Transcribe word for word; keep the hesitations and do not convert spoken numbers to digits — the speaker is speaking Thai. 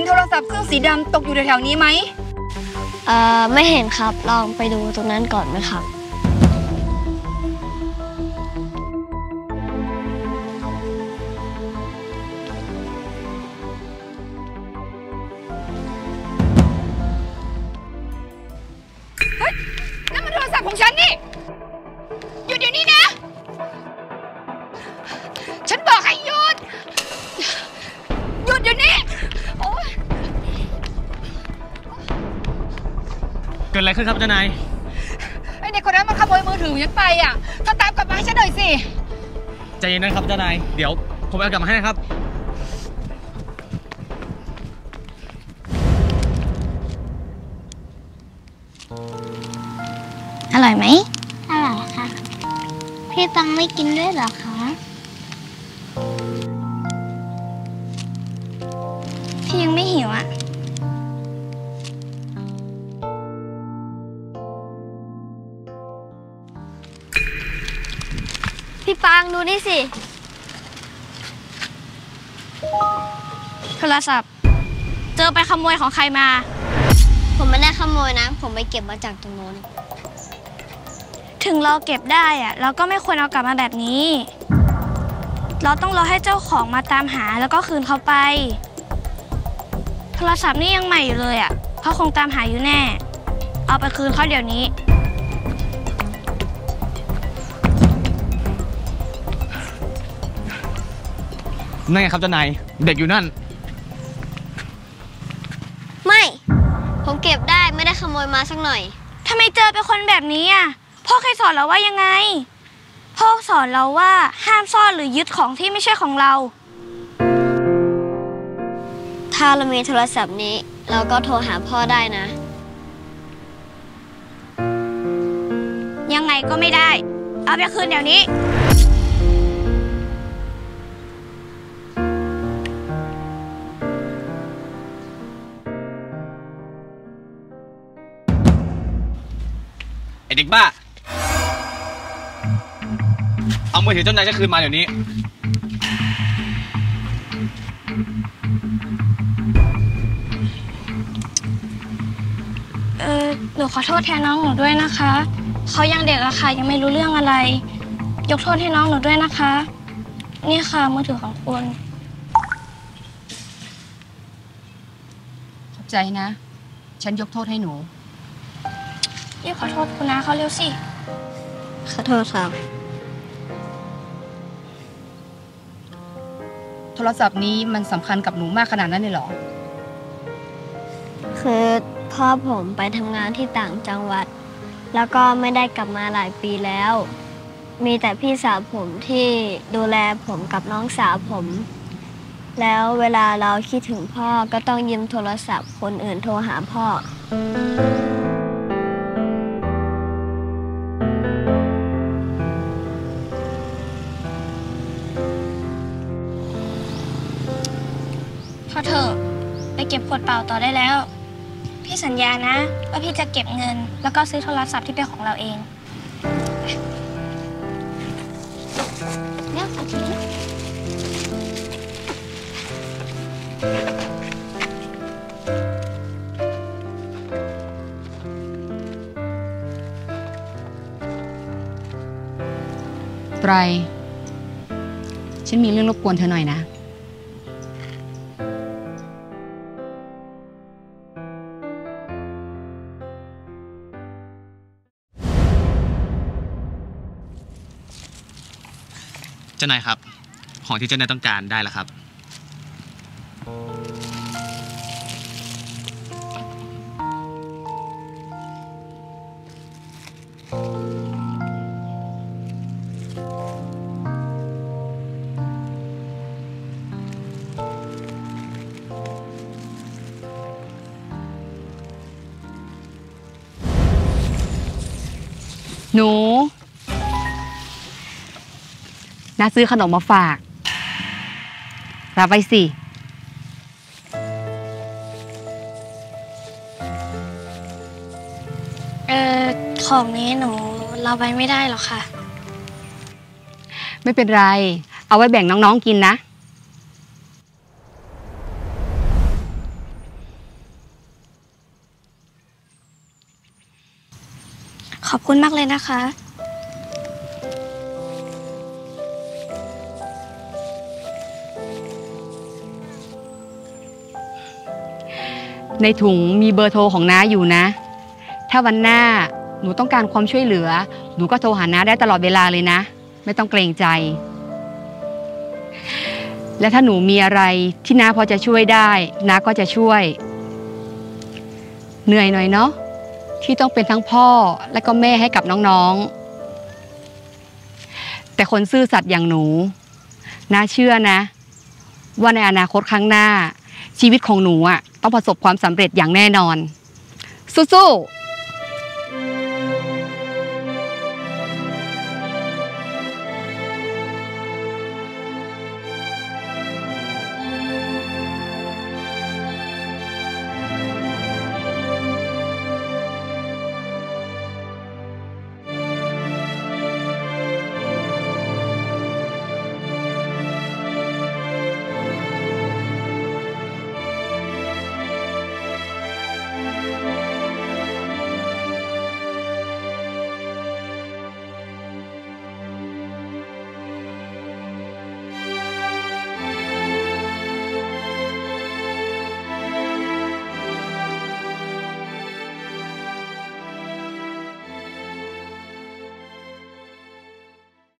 โทรศัพท์เครื่องสีดำตกอยู่แถวๆนี้ไหมเอ่อไม่เห็นครับลองไปดูตรงนั้นก่อนไหมครับเฮ้ยนั่นมันโทรศัพท์ของฉันนี่หยุดเดี๋ยวนี้นะฉันบอกให้หยุดหยุดเดี๋ยวนี้โอ๊ยเกิดอะไรขึ้นครับเจ้านายไอเด็กคนนั้นมันขโมยมือถือฉันไปอ่ะเธอตามกลับมาให้ฉันหน่อยสิใจเย็นนะครับเจ้านายเดี๋ยวผมเอากลับมาให้นะครับอร่อยไหมอร่อยค่ะพี่ปังไม่กินด้วยเหรอคะพี่ยังไม่หิวอ่ะพี่ปังดูนี่สิโทรศัพท์เจอไปขโมยของใครมาผมไม่ได้ขโมยนะผมไปเก็บมาจากตรงโน้นถึงเราเก็บได้อะเราก็ไม่ควรเอากลับมาแบบนี้เราต้องรอให้เจ้าของมาตามหาแล้วก็คืนเขาไปโทรศัพท์นี่ยังใหม่อยู่เลยอะเขาคงตามหาอยู่แน่เอาไปคืนเขาเดี๋ยวนี้นั่นไงครับเจ้านายเด็กอยู่นั่นไม่ผมเก็บได้ไม่ได้ขโมยมาสักหน่อยทำไมเจอเป็นคนแบบนี้อ่ะพ่อเคยสอนเราว่ายังไงพ่อสอนเราว่าห้ามซ่อนหรือยึดของที่ไม่ใช่ของเราถ้าเรามีโทรศัพท์นี้เราก็โทรหาพ่อได้นะยังไงก็ไม่ได้เอาไปคืนเดี๋ยวนี้ไอเด็กบ้าเอามือถือเจ้านายจะคืนมาเดี๋ยวนี้เออหนูขอโทษแทนน้องหนูด้วยนะคะเขายังเด็กอะค่ะยังไม่รู้เรื่องอะไรยกโทษให้น้องหนูด้วยนะคะนี่ค่ะมือถือของคุณขอบใจนะฉันยกโทษให้หนูยี่ขอโทษคุณนะเขาเร็วสิขอโทษครับโทรศัพท์นี้มันสำคัญกับหนูมากขนาดนั้นเลยเหรอคือพ่อผมไปทำงานที่ต่างจังหวัดแล้วก็ไม่ได้กลับมาหลายปีแล้วมีแต่พี่สาวผมที่ดูแลผมกับน้องสาวผมแล้วเวลาเราคิดถึงพ่อก็ต้องยืมโทรศัพท์คนอื่นโทรหาพ่อพอเถอะไปเก็บขวดเปล่าต่อได้แล้วพี่สัญญานะว่าพี่จะเก็บเงินแล้วก็ซื้อโทรศัพท์ที่เป็นของเราเองเนี่ยขอทีไตรฉันมีเรื่องรบกวนเธอหน่อยนะเจ้านายครับของที่เจ้านายต้องการได้แล้วครับหนูน้าซื้อขนมมาฝากรับไว้สิเออของนี้หนูรับไว้ไม่ได้หรอกค่ะไม่เป็นไรเอาไว้แบ่งน้องๆกินนะขอบคุณมากเลยนะคะในถุงมีเบอร์โทรของน้าอยู่นะถ้าวันหน้าหนูต้องการความช่วยเหลือหนูก็โทรหาน้าได้ตลอดเวลาเลยนะไม่ต้องเกรงใจและถ้าหนูมีอะไรที่น้าพอจะช่วยได้น้าก็จะช่วยเหนื่อยหน่อยเนาะที่ต้องเป็นทั้งพ่อและก็แม่ให้กับน้องๆแต่คนซื่อสัตย์อย่างหนูน้าเชื่อนะว่าในอนาคตข้างหน้าชีวิตของหนูอ่ะต้องประสบความสำเร็จอย่างแน่นอนสู้ๆ